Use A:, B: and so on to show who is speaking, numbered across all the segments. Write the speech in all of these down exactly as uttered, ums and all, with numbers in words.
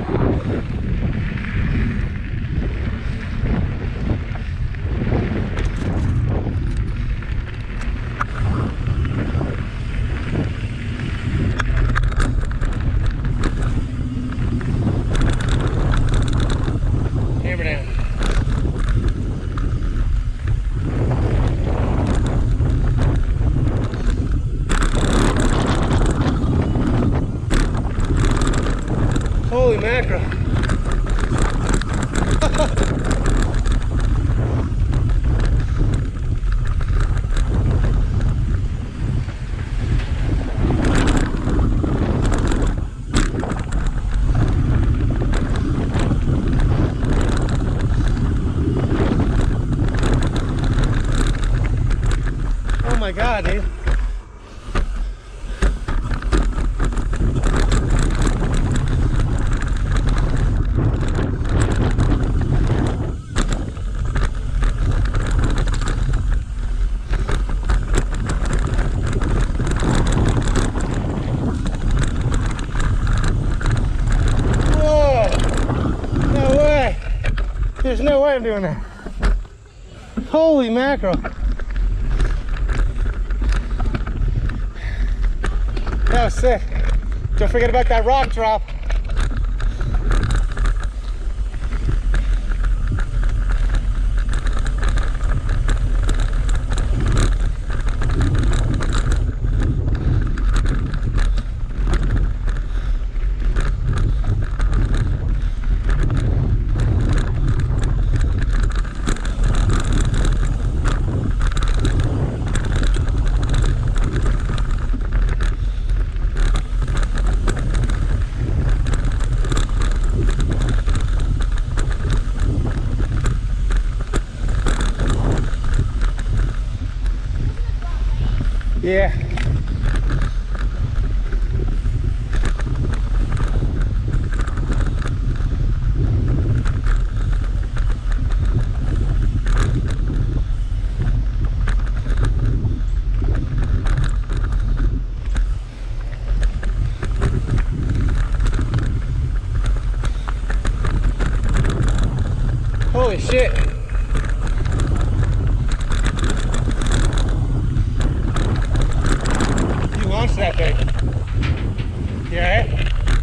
A: Hammer down. Holy mackerel. Oh my God, dude. There's no way I'm doing that. Holy mackerel. That was sick. Don't forget about that rock drop. Yeah. Holy shit. Launch that thing. You alright?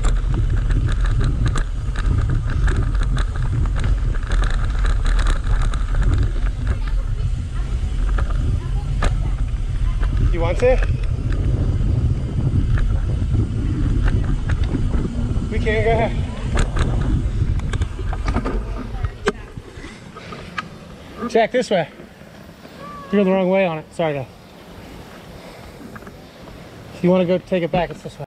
A: You want to? We can, go ahead. Jack, this way. You're the wrong way on it. Sorry, guys. If you want to go take it back, it's this way.